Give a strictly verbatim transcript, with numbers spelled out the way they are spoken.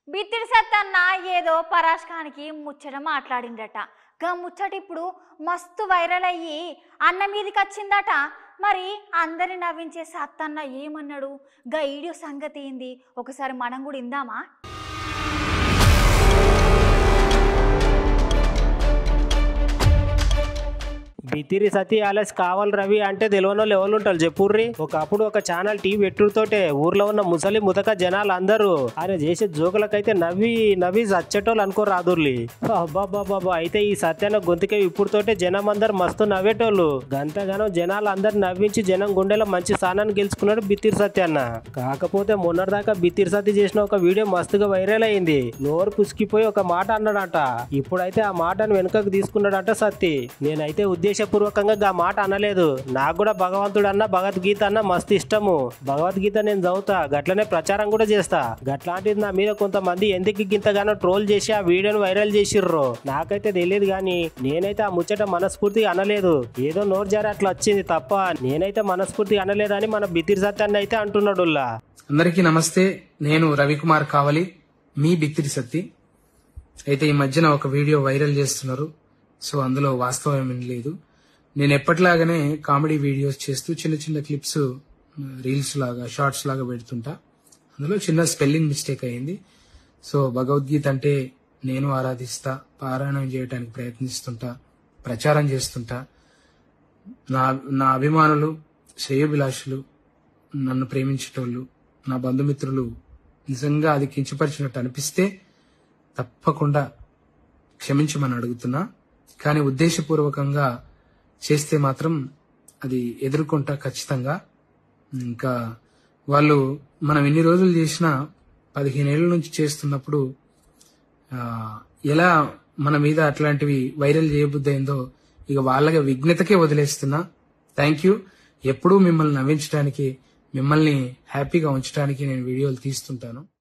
బిత్తిడి సత్తన్న ఏదో పరాష్కానికి ముచ్చట మాట్లాడిండట. గా ముచ్చట ఇప్పుడు మస్తు వైరల్ అయ్యి అన్న మీదికి వచ్చిందట. మరి అందరిని నవ్వించే సత్తన్న ఏమన్నాడు? గా వీడియో సంగతి ఏంది ఒకసారి మనం కూడా ఇందామా? బిత్తిరి సతీ ఆలస్ కావాలి రవి అంటే తెలియనోళ్ళు ఎవరు ఉంటారు చెప్పుర్రి. ఒకప్పుడు ఒక ఛానల్ టీవీ పెట్టుడుతోటే ఊర్లో ఉన్న ముసలి ముతక జనాలు అందరూ ఆయన చేసే జోకులకైతే నవ్వి నవ్వి చచ్చేటోళ్ళు అనుకో రాదుర్లి. అబ్బాబాబా అయితే ఈ సత్యాన గొంతుకే ఇప్పుడుతోటే జనం అందరు మస్తు నవ్వేటోళ్ళు. గంతగానో జనాలు అందరు నవ్వించి జనం గుండెలో మంచి స్థానాన్ని గెలుచుకున్నాడు బిత్తిరి సత్యాన్న. కాకపోతే మొన్నటిదాకా బిత్తిరి సతీ చేసిన ఒక వీడియో మస్తుగా వైరల్ అయింది. నోరు పుసికిపోయి ఒక మాట అన్నాడట. ఇప్పుడైతే ఆ మాటను వెనుకకు తీసుకున్నాడట సత్తి. నేనైతే ఉద్దేశ పూర్వకంగా గా మాట అనలేదు. నాకు కూడా భగవంతుడు అన్న భగవద్గీత అన్న మస్తు ఇష్టము. భగవద్గీత నేను చదువుతా, గట్లనే ప్రచారం కూడా చేస్తా. గట్లాంటిది నా మీద కొంతమంది ఎందుకు గింతగానో ట్రోల్ చేసి ఆ వీడియోను వైరల్ చేసిర్రు నాకైతే తెలియదు. గాని నేనైతే ఆ ముచ్చట మనస్ఫూర్తిగా అనలేదు. ఏదో నోరు జారి అట్లా వచ్చింది తప్ప నేనైతే మనస్ఫూర్తిగా అనలేదని మన బిత్తిరి సత్యాన్ని అయితే అంటున్నాడు. అందరికీ నమస్తే, నేను రవికుమార్ కావలి, మీ బిత్తిరి సత్తి. అయితే ఈ మధ్యన ఒక వీడియో వైరల్ చేస్తున్నారు. సో అందులో వాస్తవం ఏమీ లేదు. నేను ఎప్పటిలాగానే కామెడీ వీడియోస్ చేస్తూ చిన్న చిన్న క్లిప్స్ రీల్స్ లాగా షార్ట్స్ లాగా పెడుతుంటా. అందులో చిన్న స్పెల్లింగ్ మిస్టేక్ అయింది. సో భగవద్గీత అంటే నేను ఆరాధిస్తా, పారాయణం చేయడానికి ప్రయత్నిస్తుంటా, ప్రచారం చేస్తుంటా. నా నా అభిమానులు, శ్రేయోభిలాషులు, నన్ను ప్రేమించేటోళ్ళు, నా బంధుమిత్రులు నిజంగా అది కించపరిచినట్టు అనిపిస్తే తప్పకుండా క్షమించమని అడుగుతున్నా. కానీ ఉద్దేశపూర్వకంగా చేస్తే మాత్రం అది ఎదుర్కొంటా ఖచ్చితంగా. ఇంకా వాళ్ళు మనం ఎన్ని రోజులు చేసినా పదిహేనేళ్ల నుంచి చేస్తున్నప్పుడు ఎలా మన మీద అట్లాంటివి వైరల్ చేయబుద్ధి అయిందో ఇక వాళ్ళగా విఘ్నతకే వదిలేస్తున్నా. Thank you. ఎప్పుడూ మిమ్మల్ని నవ్వించడానికి, మిమ్మల్ని హ్యాపీగా ఉంచడానికి నేను వీడియోలు తీస్తుంటాను.